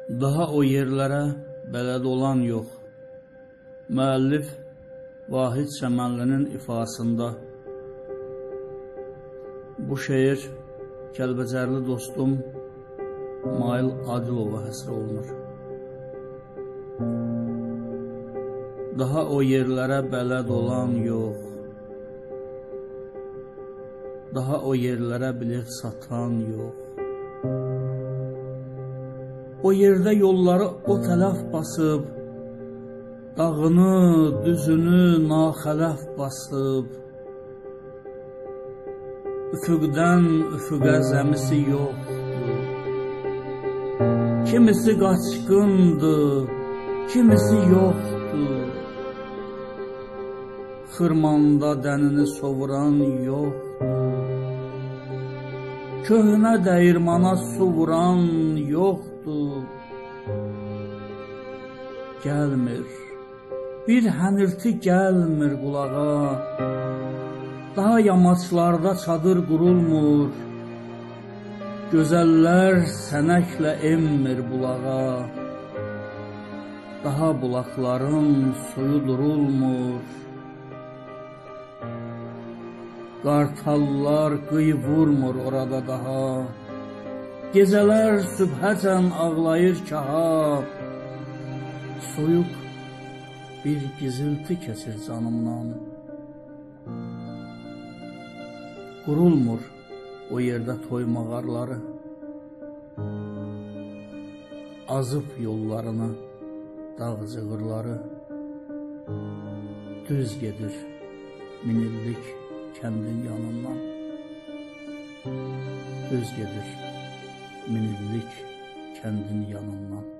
Daha o yerlərə bələd olan yox. Müəllif Vahid Çəmənlinin ifasında. Bu şeir Kəlbəcərli dostum Mail Adilova həsr olunur. Daha o yerlərə bələd olan yox. Daha o yerlərə bilet satan yox. O yerdə yolları o tələf basıb, dağını, düzünü naxələf basıb, üfüqdən üfüqə zəmisi yoxdur. Kimisi qaçqındır, kimisi yoxdur. Xırmanda dənini sovuran yoxdur. Köhnə dəyirmana su vuran yoxdur. Gəlmir, bir hənirti gəlmir qulağa. Daha yamaçlarda çadır qurulmur. Gözəllər sənəklə emmir bulağa. Daha bulaqların suyu durulmur. Qartallar qıy vurmur orada daha. Gecələr sübhəcən ağlayır kaha. Soyuq bir gizilti keçir canımdan. Qurulmur o yerdə toy mağarları. Azıb yollarını dağ cığırları. Düz gedir minillik kəndin yanından. Düz gedir minillik kəndin yanından.